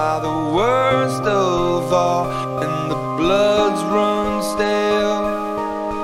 are the worst of all, and the bloods run steady.